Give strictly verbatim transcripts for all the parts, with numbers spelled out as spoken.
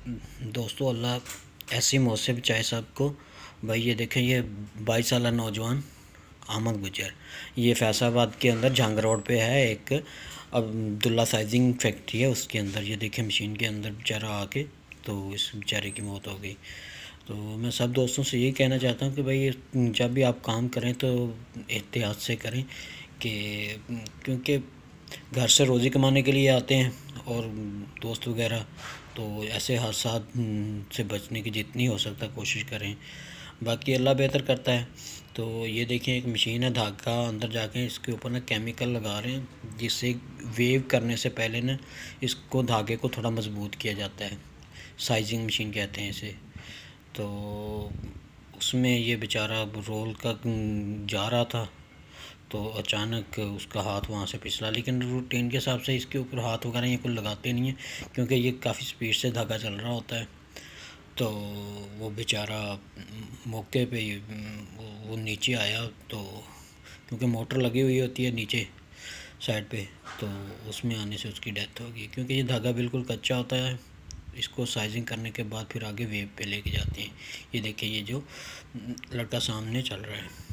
दोस्तों, अल्लाह ऐसी मौत से बचाए सबको। भाई ये देखें, ये बाईस साल नौजवान अहमद गुजर, ये फैसलाबाद के अंदर जंग रोड पे है। एक अब्दुल्ला साइजिंग फैक्ट्री है, उसके अंदर ये देखें मशीन के अंदर बेचारा आके तो इस बेचारे की मौत हो गई। तो मैं सब दोस्तों से यही कहना चाहता हूँ कि भाई जब भी आप काम करें तो एहतियात से करें, कि क्योंकि घर से रोज़ी कमाने के लिए आते हैं और दोस्त वगैरह, तो ऐसे हादसा से बचने की जितनी हो सकता कोशिश करें। बाकी अल्लाह बेहतर करता है। तो ये देखें, एक मशीन है, धागा अंदर जाके इसके ऊपर ना केमिकल लगा रहे हैं, जिससे वेव करने से पहले ना इसको धागे को थोड़ा मजबूत किया जाता है। साइजिंग मशीन कहते हैं इसे। तो उसमें ये बेचारा रोल का जा रहा था, तो अचानक उसका हाथ वहाँ से फिसला। लेकिन रूटीन के हिसाब से इसके ऊपर हाथ वगैरह ये कोई लगाते नहीं है, क्योंकि ये काफ़ी स्पीड से धागा चल रहा होता है। तो वो बेचारा मौके पे ही वो नीचे आया, तो क्योंकि मोटर लगी हुई होती है नीचे साइड पे, तो उसमें आने से उसकी डेथ हो गई। क्योंकि ये धागा बिल्कुल कच्चा होता है, इसको साइजिंग करने के बाद फिर आगे वेव पे लेके जाते हैं। ये देखिए, ये जो लड़का सामने चल रहा है।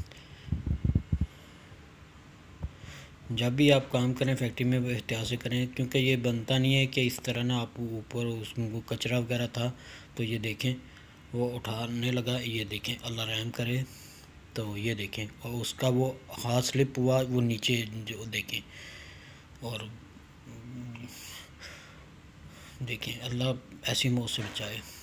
जब भी आप काम करें फैक्ट्री में वो एहतियात से करें, क्योंकि ये बनता नहीं है कि इस तरह ना आप ऊपर उसमें कचरा वगैरह था, तो ये देखें वो उठाने लगा। ये देखें, अल्लाह रहम करे। तो ये देखें, और उसका वो हाथ स्लिप हुआ, वो नीचे जो देखें, और देखें अल्लाह ऐसी मौत से बचाए।